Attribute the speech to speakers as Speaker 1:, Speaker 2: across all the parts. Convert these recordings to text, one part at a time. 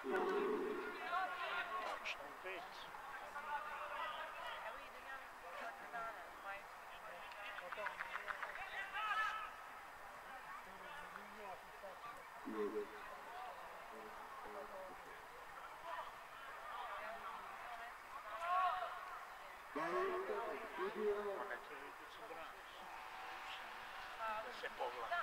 Speaker 1: Tačno u 5. Ponekad vidite se braniš. Da se povlači.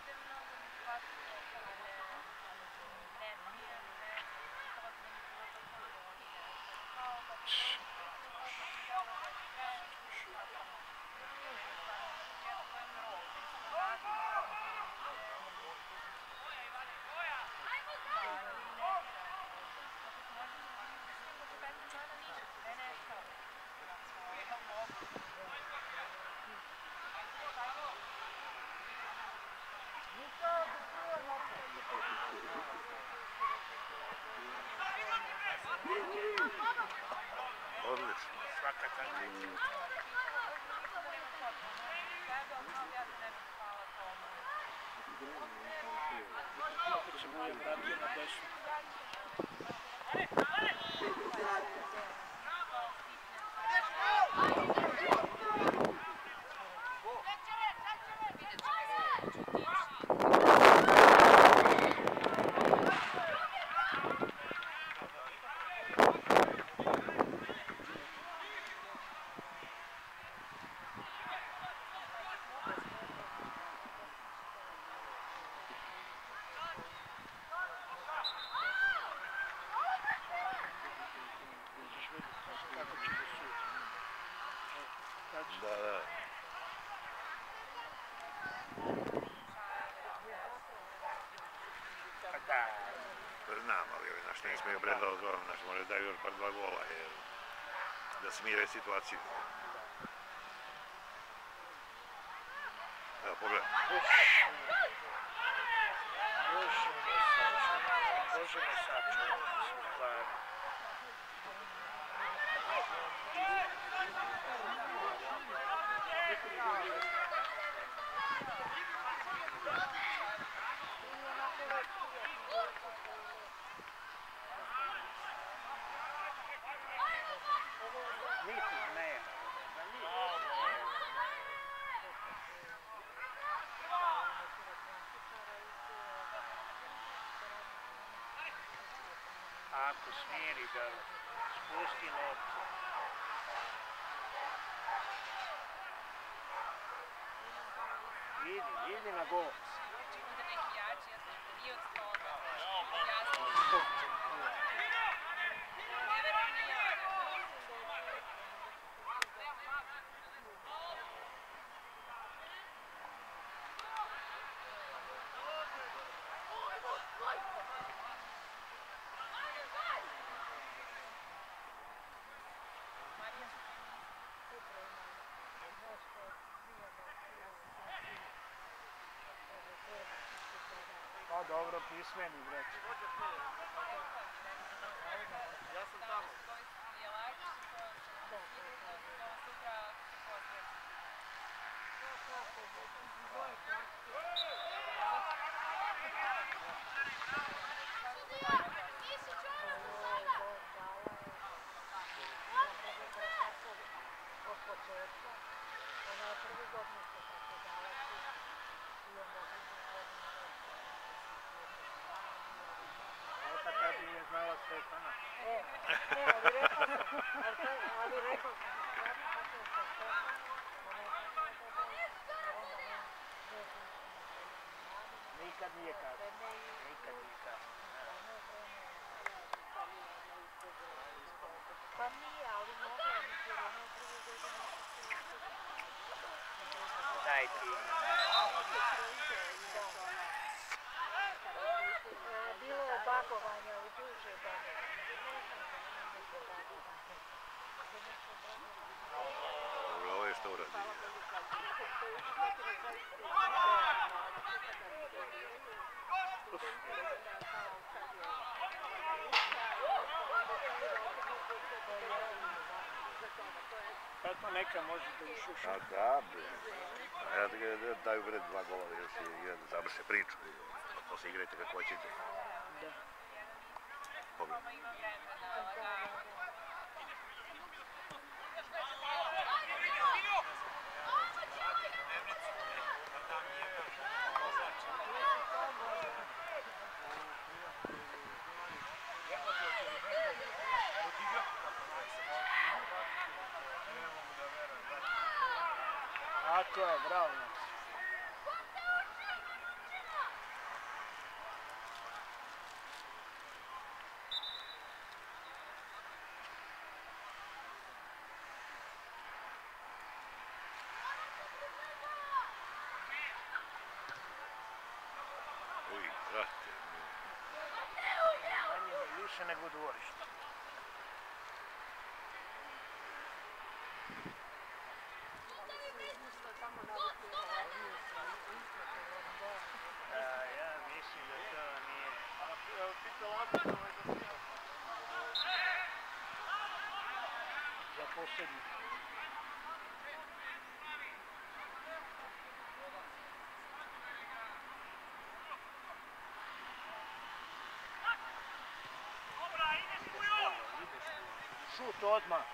Speaker 2: Odlično.
Speaker 1: Svaka taktika. Opet se bude vratio na desnu. Kako će da sudi?
Speaker 2: Da.
Speaker 1: Da.
Speaker 2: Znam, ali ovi naš ne smiju predao zvorom, naš moraju daju još par 2 gola, jer da smire situaciju. Evo, pogledaj.
Speaker 1: Bože me sačuvaj, stvarno. Niti nema. Ako smiri ga, spusti loptu. Idi na gol. Pa dobro, pismeni, vreći. Ja sam tamo. Kad bi je znala Stefana.
Speaker 3: Ali rekao
Speaker 1: Nikad nije kasno. Nikad nije kasno.
Speaker 3: Pa nije, ali mogla je mi jer ona je prvu godinu.
Speaker 1: Daj ti.
Speaker 3: Bilo je bagovanje, ali duže bagovanje.
Speaker 2: Dobro, ovo je što uradi.
Speaker 1: Kako neka može da ušuša?
Speaker 2: A da, bre. Ja da daju vred 2 gola da još i da završe priču. Posle igrajte kako hoćete.
Speaker 1: Da.
Speaker 2: pobjede.
Speaker 1: Tako je, bravo.
Speaker 2: Uj, brate.
Speaker 1: Manje više nego u dvorištu. Ja mislim da to nije. Za posljednji. Šut odmah.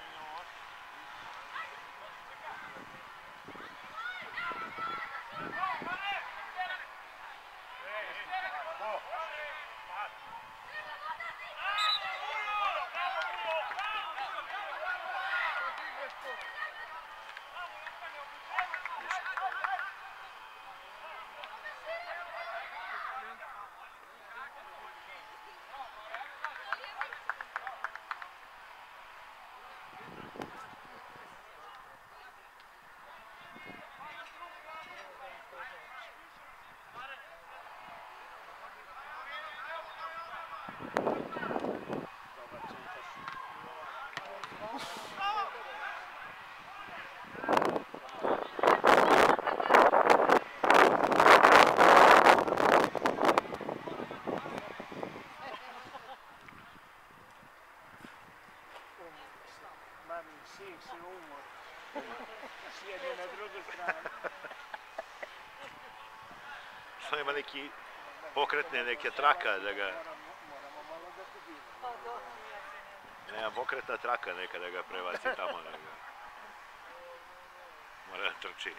Speaker 1: Mamin sin si umor. Sjedi na drugu stranu.
Speaker 2: Što ima neki pokretne neke traka da ga...
Speaker 1: Moramo malo da kubimo.
Speaker 3: Pa dobro, ja se ne...
Speaker 2: Nema pokretna traka neka da ga prebaci tamo. Da ga... Mora da trči.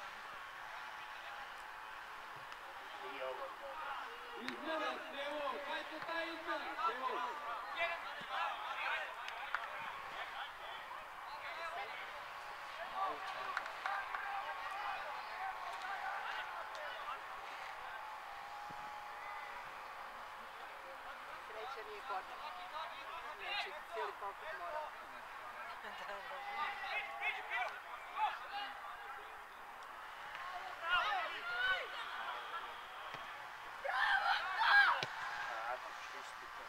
Speaker 1: I ovo.
Speaker 4: Izmene, Stevo, dajte taj izmene, Stevo.
Speaker 3: Sreća nije korner. Znači, cijeli pokut mora.
Speaker 1: Tako, čisti to.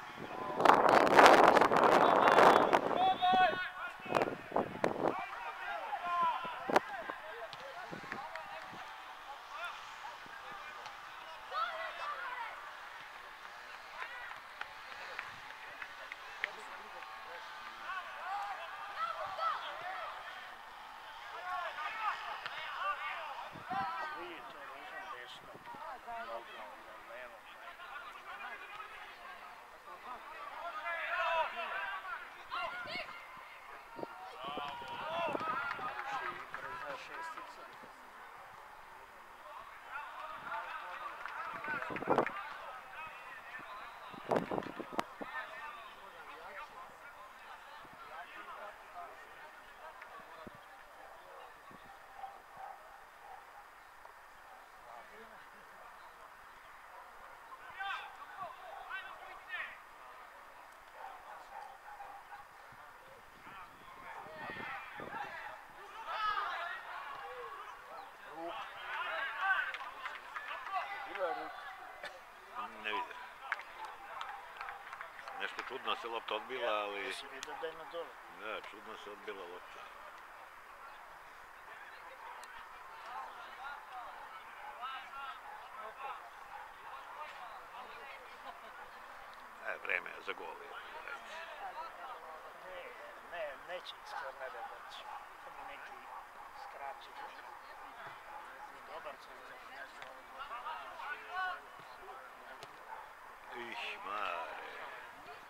Speaker 1: Vidite, nisam desno. Nogom, levom. Brza šestica. Bila je ruka.
Speaker 2: Ne vidim. Nešto čudno se lopta odbila, ali...
Speaker 1: Si vidio da je na dole.
Speaker 2: Da, čudno se odbila lopta. Vreme je za gol.
Speaker 1: Neće iz kornera daći. To mi neki skraći. Dobar centar.
Speaker 2: Ih, mare.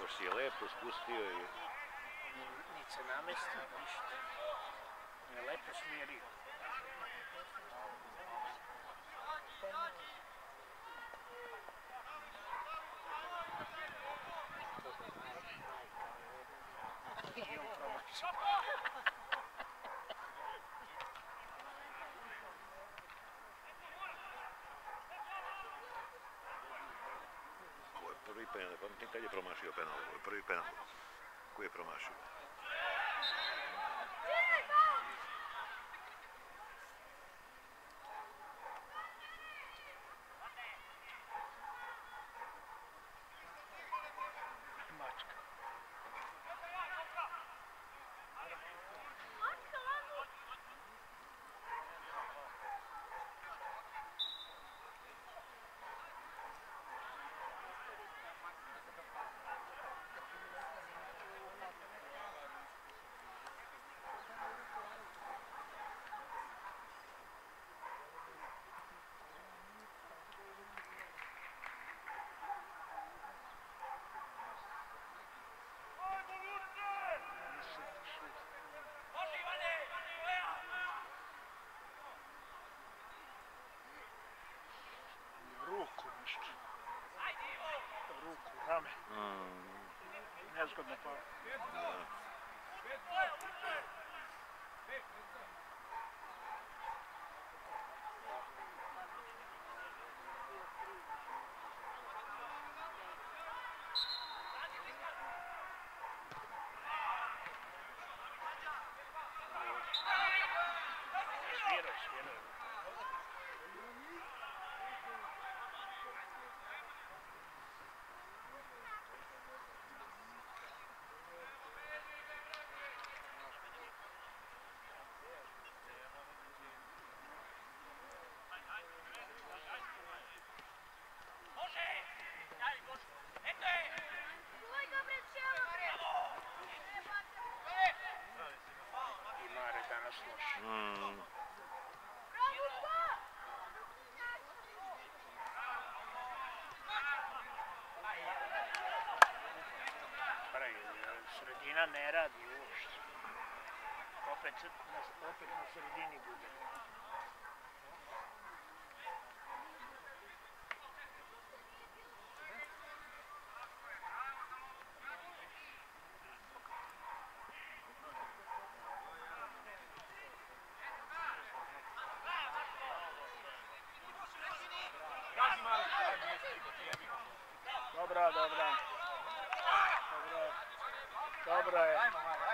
Speaker 2: Baš si je lepo spustio i...
Speaker 1: Ni se namesti, ništa. Je lepo smjerio. I on promašio.
Speaker 2: Ovo je prvi penal, pamtim kad je promašio penal, ovo je prvi penal. Koji je promašio?
Speaker 1: Mačka. Ruku nešto. Ruku, rame. Nezgodno pao. Svirao. I Mare danas loš. Sredina ne radi uopšte. Opet na sredini bude. Dobro je.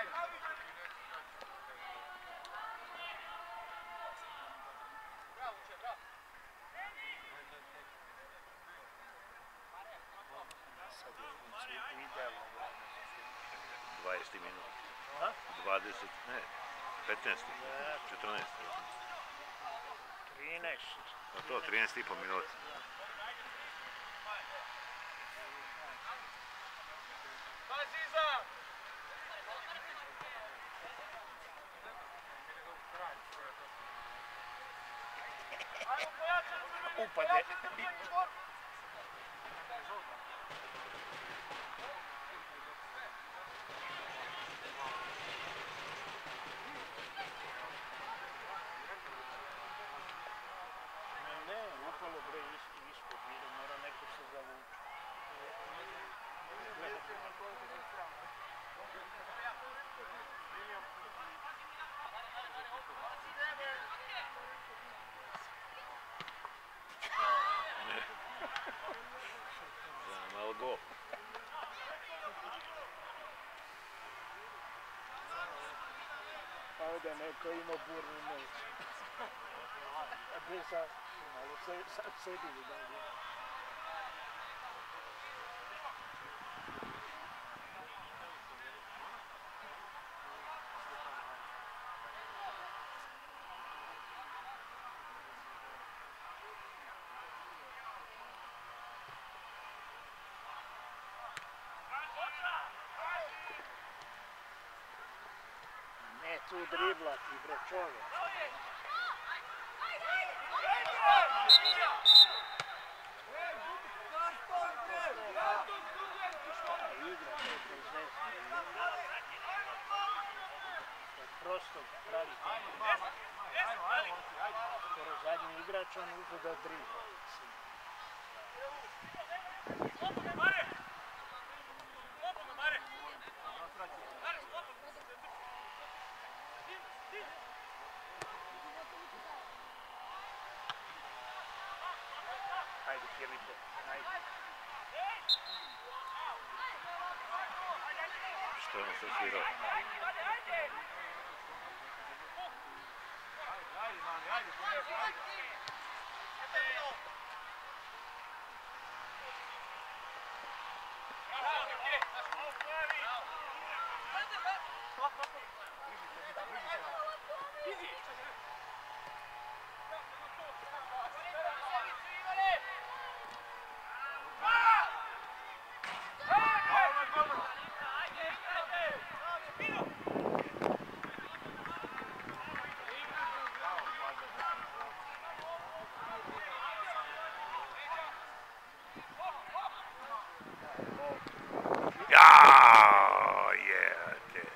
Speaker 1: Sad je idealno.
Speaker 2: 20 minut. 20, ne, 15, 14.
Speaker 1: 13.
Speaker 2: A to, 13,5 minuta.
Speaker 1: Upade. Ne, upalo bre ispod, mora neko se zavući.
Speaker 2: Malo gol.
Speaker 1: Ovdje neko ima burnu noć. A gdje sad? Malo sedili dalje. Ne tu driblati, bre čovjek. Igra. Svečan uzeo da driva.
Speaker 5: Ajde, Filipe, ajde.
Speaker 2: Što on se svirao? Jao, jete.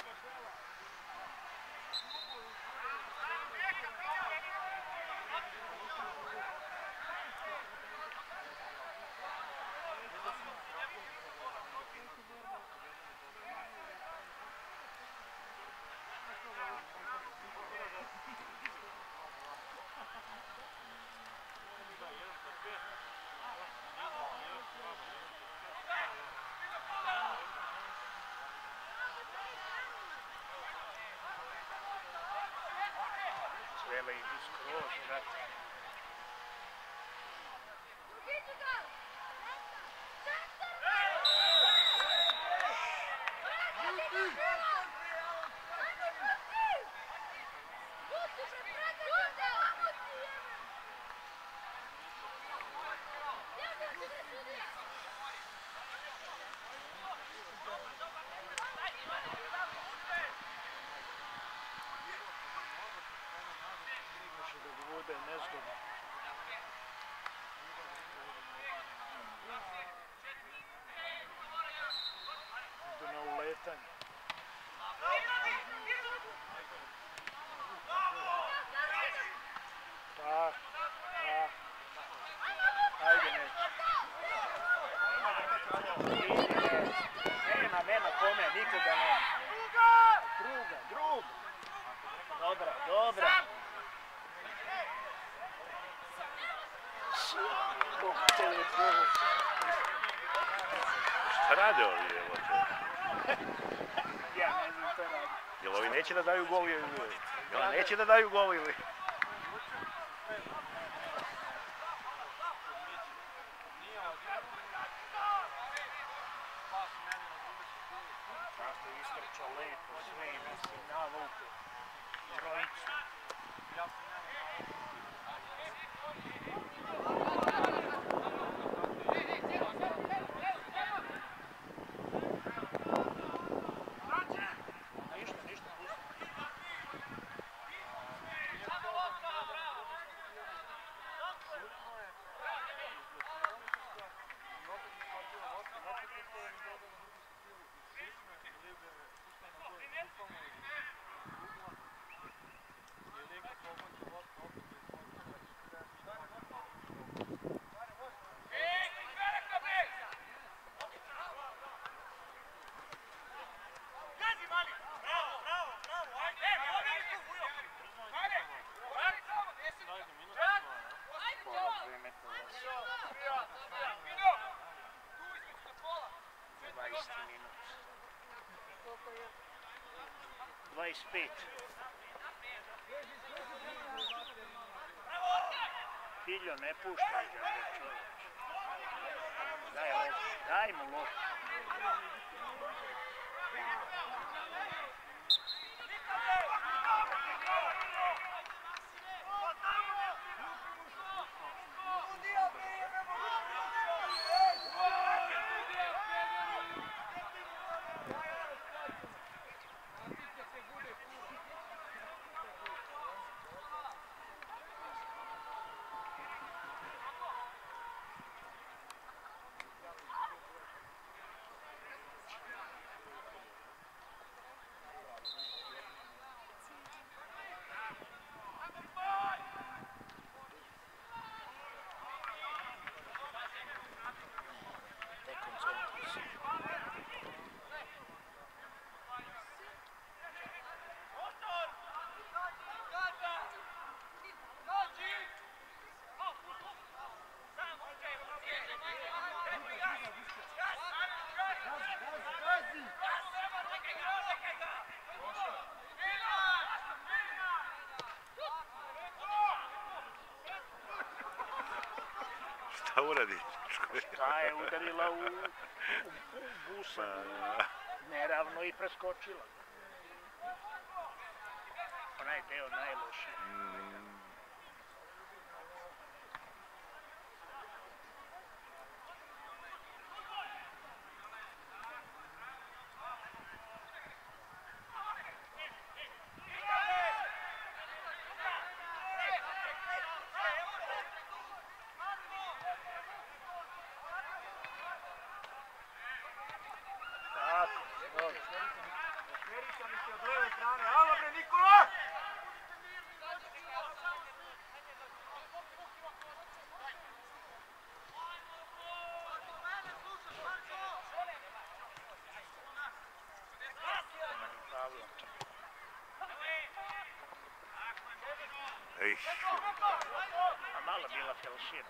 Speaker 5: Svele idu skroz, brate.
Speaker 1: Može da ga bude nezgodno. Idu na uletanje. Tak, tak. Ajde, neće.
Speaker 5: Nema kome, nikoga nema. Druga. Dobra.
Speaker 2: Šta rade ovi, evo to?
Speaker 5: Ja ne znam šta radi.
Speaker 2: Jel ovi neće da daju gol ili? Jel neće da daju gol ili?
Speaker 5: Tako istrčao lepo, sve i mislim navuku. Trojicu. Ništa, pusti.
Speaker 3: Koliko je?
Speaker 5: 25. Filjo, ne puštaj ga, čovječ. Daj mu loptu.
Speaker 2: Šta uradi?
Speaker 5: Ta je udarila u busan, neravno i preskočila. Onaj deo najlošiji.
Speaker 2: Ej,
Speaker 5: A malo bila felšina.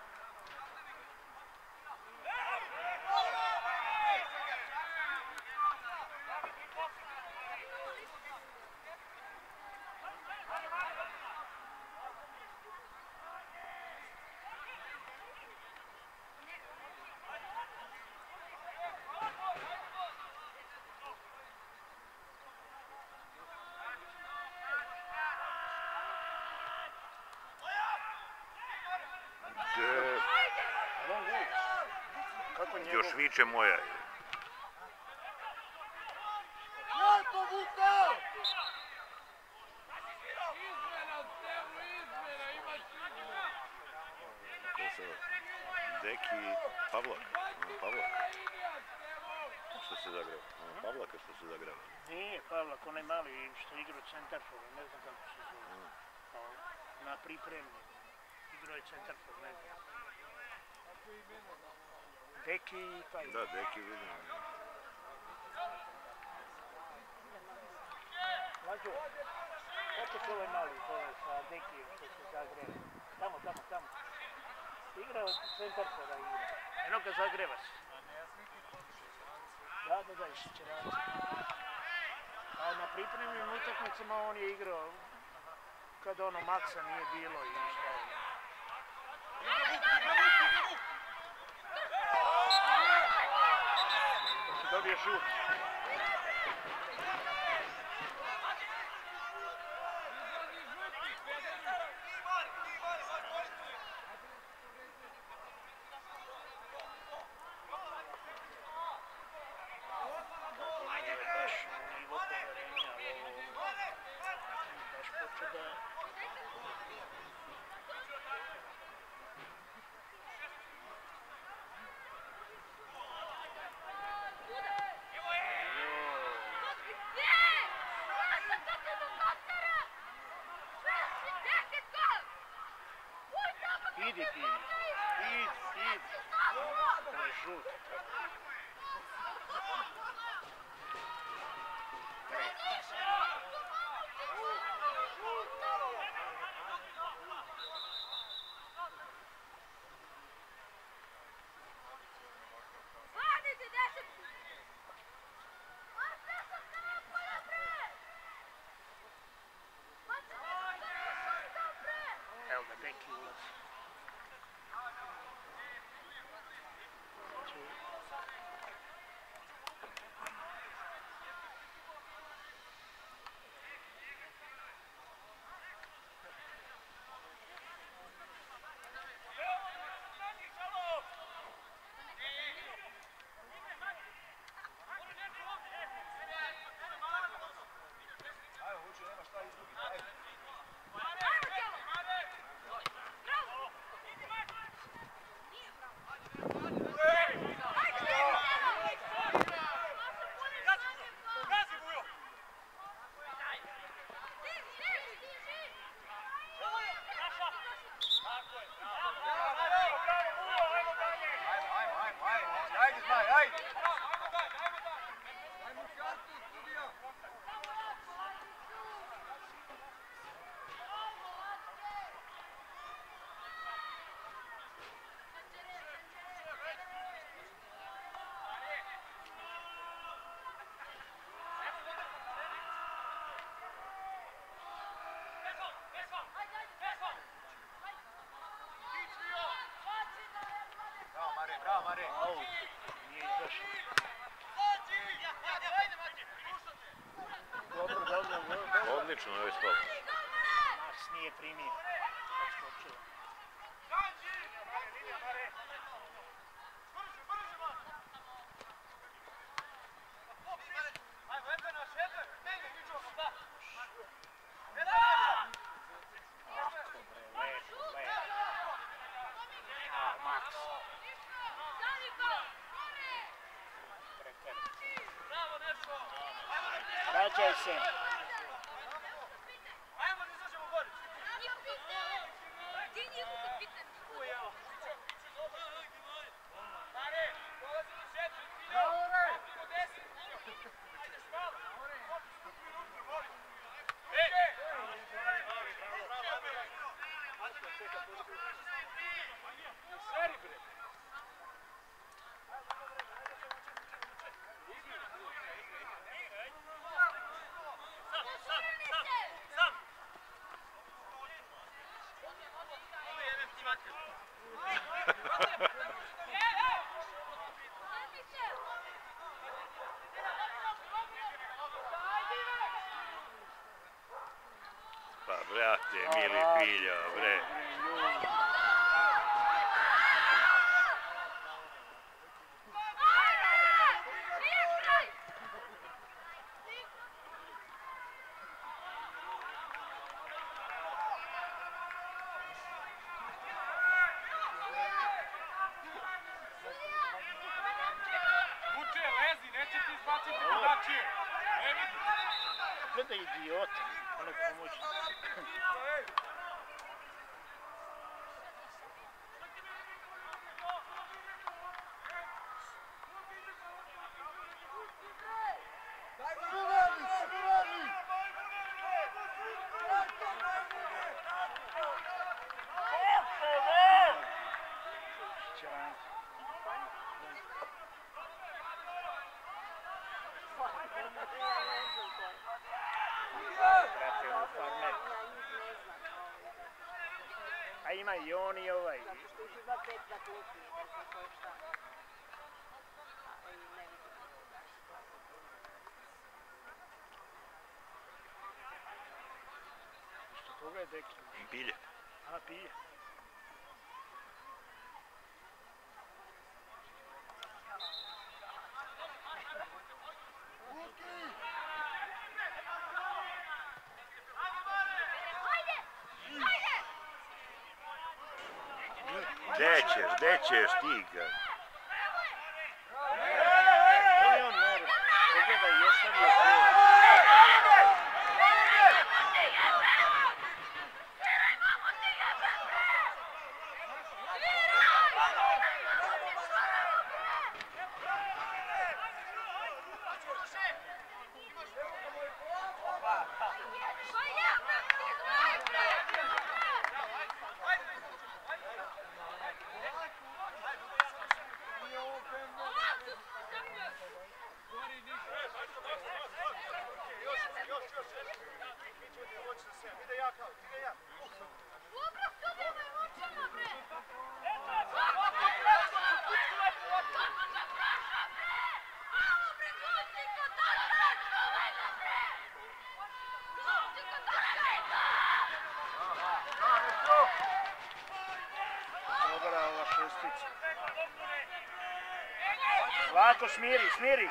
Speaker 5: Kako njegov...
Speaker 2: još viče moja je. Deki Pavlak. Pavlak. Što se zagrava? Pavlaka što se zagrava?
Speaker 5: Nije Pavlak, onaj mali što igra centarfor, ne znam kako se zove. Na pripremljenju. Igrao je centarfor, ne znam. Deki i taj.
Speaker 2: Da, Deki vidim.
Speaker 5: Mlađo, kako se ovaj mali zove sa Dekijem što se zagreva? Tamo. Igrao centarfora igra. Eno ga zagreva se. Da, išće raditi. A na pripremnim utakmicama on je igrao kad ono Maksa nije bilo i šta je. Dobije šut. Idi ti, idi. To je žut. Evo ga, Deki ulazi. Aut, nije izašao. Dobro, dobro, dobro.
Speaker 2: Odlično, ovo je skok.
Speaker 5: Maks nije primio. Odskočio. Vraćaj se.
Speaker 2: Pa brate, mili piljo, bre.
Speaker 5: Gledaj idiota, ono pomoći. A ima i on i ovaj.
Speaker 3: Zato što ih ima 5 na klupi, ne znam ko je šta. A i ne vidim.
Speaker 5: Što toga je deki?
Speaker 2: Pilje.
Speaker 5: A, pije.
Speaker 2: Gde ćeš ti ga?
Speaker 5: To je on mora. Pogledaj, ostavio gol. Dobra ova šestica. Lako, smiri, smiri.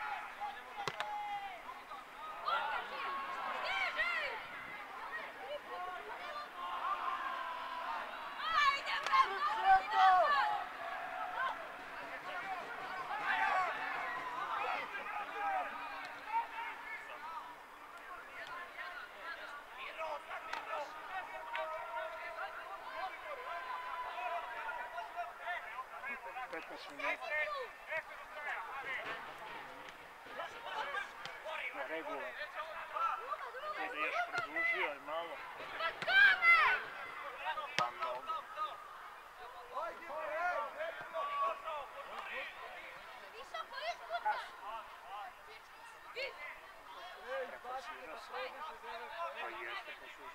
Speaker 5: Regula. Kada je još produžio je malo. Pa mnogo. Prepasirao se. Pa jeste poslušno.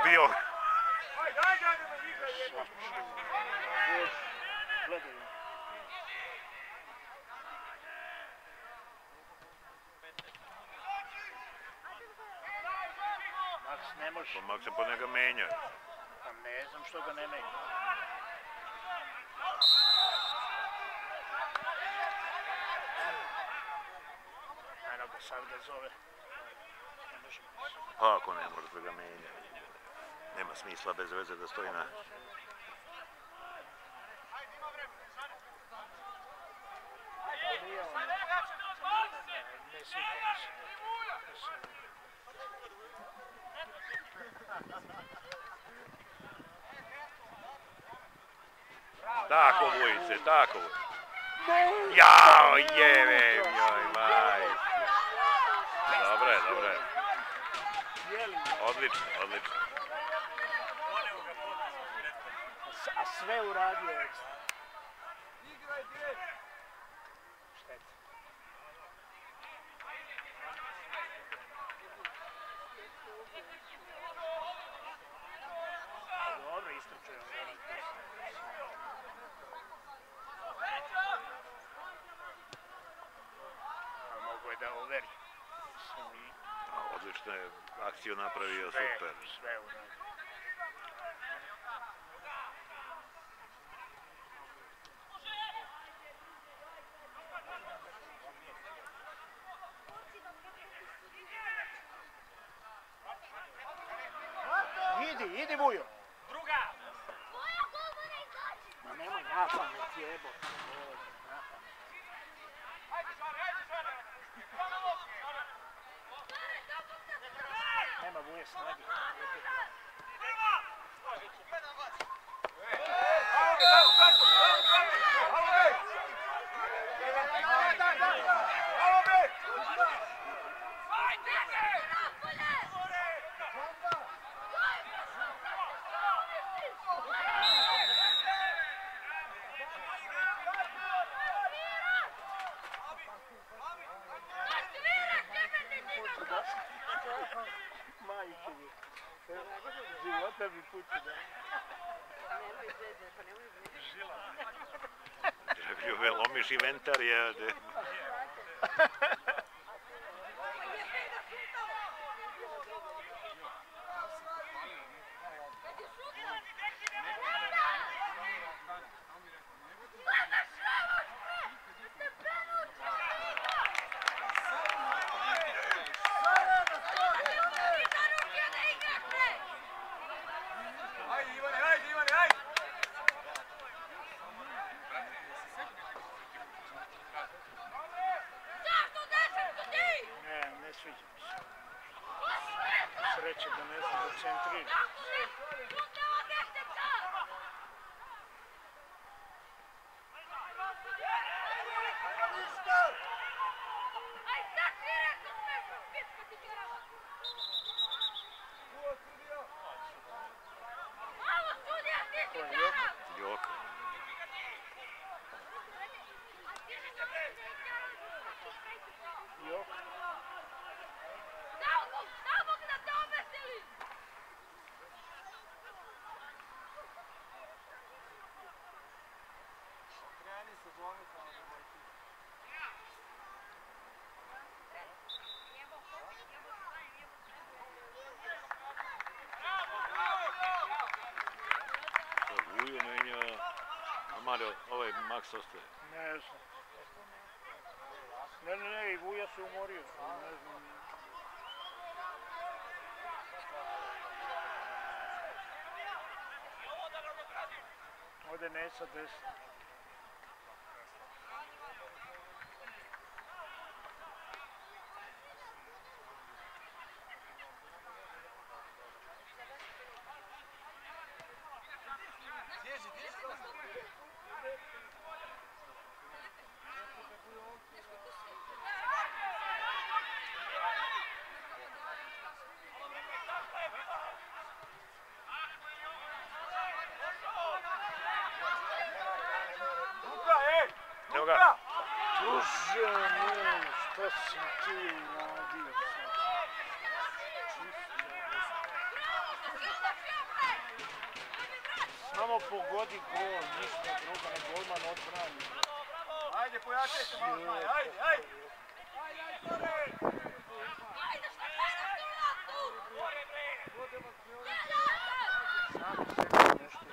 Speaker 2: bio.
Speaker 5: Gledaj. Maks ne može.
Speaker 2: Mak se po njega menja.
Speaker 5: Pa ne znam što ga ne menja. Eno ga sad ga zove. Ne možemo.
Speaker 2: Pa ako ne može da ga menja. Nema smisla bez veze da stoji na...
Speaker 5: Ne sviđa mi se.
Speaker 2: Tako Vujice, tako. Jao, jevem joj, majke. Dobre, dobre. Odlično, odlično.
Speaker 5: A sve uradio je. Šteta. Dobro, istrčuje on. Ali mogu je da overi.
Speaker 2: Odlično je akciju napravio, super.
Speaker 5: Sve uradio. Idi Vujo! Druga! Ma nemoj napamet jebote. Nema Vuje snagi. Majke mi. Života mi puti da.
Speaker 3: Nemoj zezne, pa nemoj zezne.
Speaker 2: Ljube, lomiš inventar je...
Speaker 5: Ne sviđa mi se. Sreće da ne znam da centrira.
Speaker 2: Joka.
Speaker 5: Joka.
Speaker 2: Vuju menja... A Mario, ovaj Maks ostaje.
Speaker 5: Ne znam. Ne, i Vuja se umorio. Ne znam. Ode Nesa desno.
Speaker 2: Evo ga.
Speaker 5: Bože moj, šta sam ti uradio sad? Čisto. Samo pogodi gol, ništa drugo, ne golman odbrani.
Speaker 1: Ajde, pojačaj se malo, ajde, ajde!
Speaker 5: Sami sebi nešto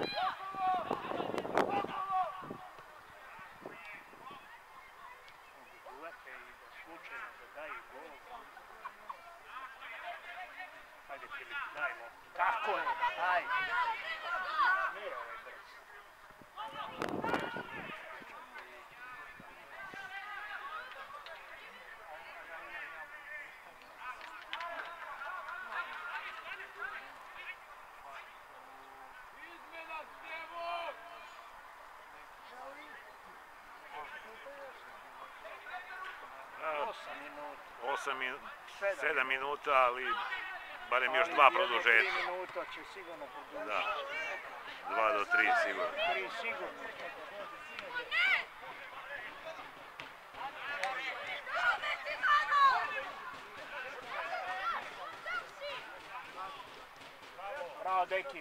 Speaker 5: ulete i da slučajno da daju gol. Ajde Filip, daj loptu. Tako je, daj. Nije ovaj brz.
Speaker 4: Izmena Stevo!
Speaker 2: 7 minuta, ali barem još 2 produžetka.
Speaker 5: 3 minuta će sigurno produžiti.
Speaker 2: Da, 2 do 3 sigurno.
Speaker 5: 3 sigurno. Bravo, deki.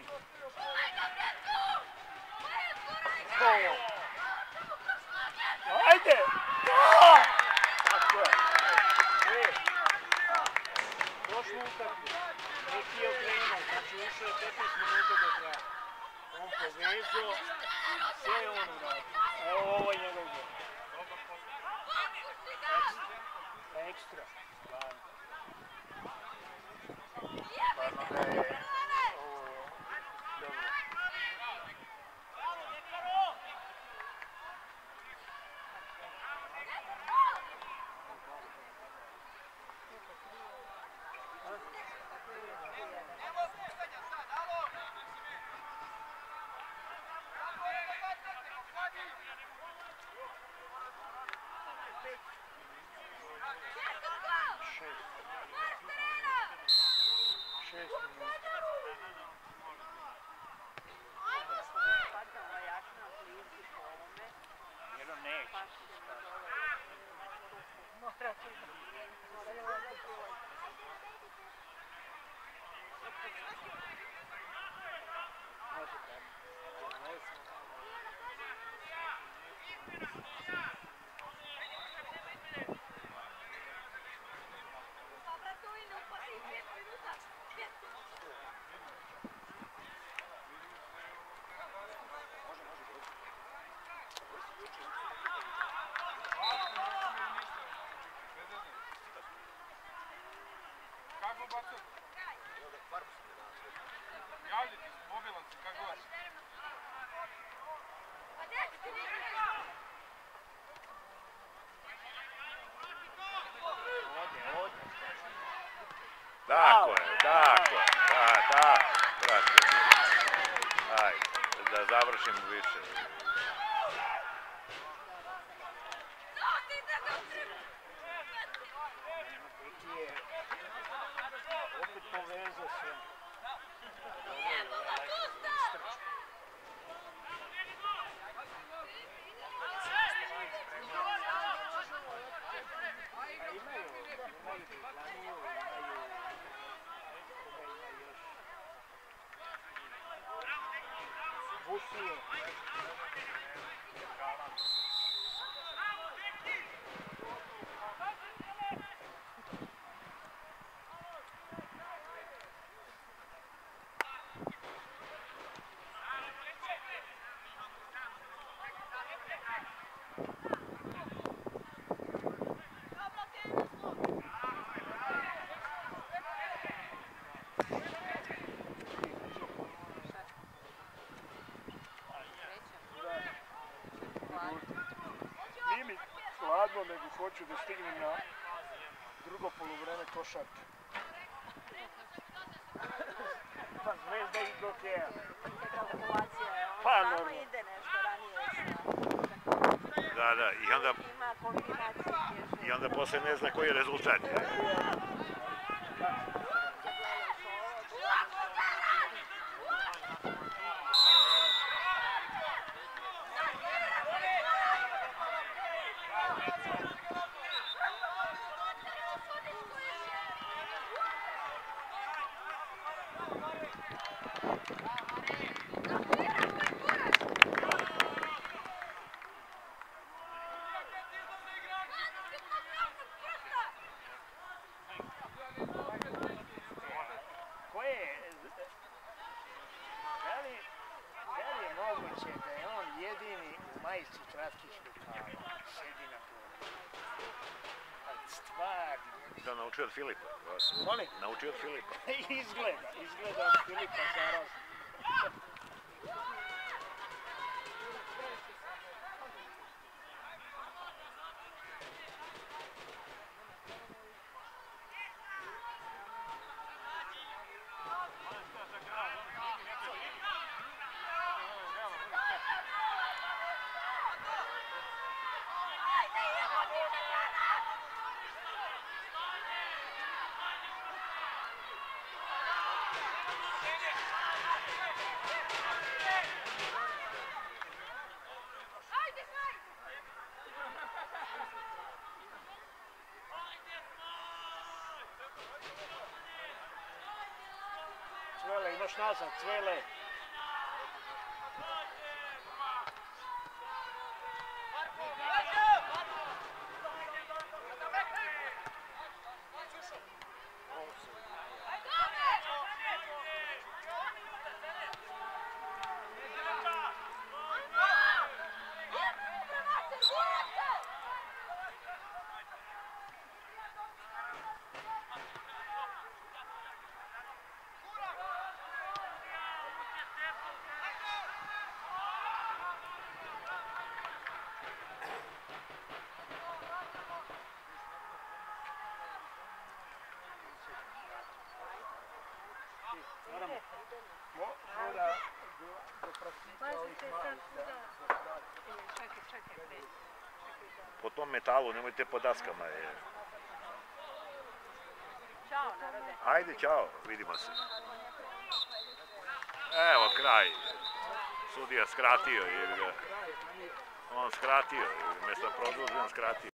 Speaker 5: Gol. Ajde! Tako je. Prošlu utakmicu. Neki je okrenuo, znači ušao je 15 minuta do kraja. On povezao, sve je on uradio. Evo ovo je njegov gol. Ekstra. Stvarno. Stvarno da je ovo dobro.
Speaker 4: Kako bacao? Javlji ti, mobilan si, kako god.
Speaker 2: Tako je, tako je. Da, brate. Ajde, da završim više.
Speaker 5: Opet povezao sve. Busije. Nije mi hladno, nego hoću da stignem na drugo poluvreme košarke. Pa Zvezda i Gokeja. Pa normalno.
Speaker 3: Ide nešto ranije.
Speaker 2: Da, i onda poslije ne zna koji je rezultat. to naučio od Filipa.
Speaker 1: Molim?
Speaker 2: Naučio od Filipa.
Speaker 1: Izgleda od Filipa zarazno. Cvele, imaš nazad, Cvele. Mora do profita ovih malih.
Speaker 3: Čekaj.
Speaker 2: Po tom metalu, nemojte po daskama.
Speaker 3: Ćao, narode.
Speaker 2: Ajde, čao, vidimo se. Evo kraj. Sudija skratio. On skratio, mjesto produžen skratio.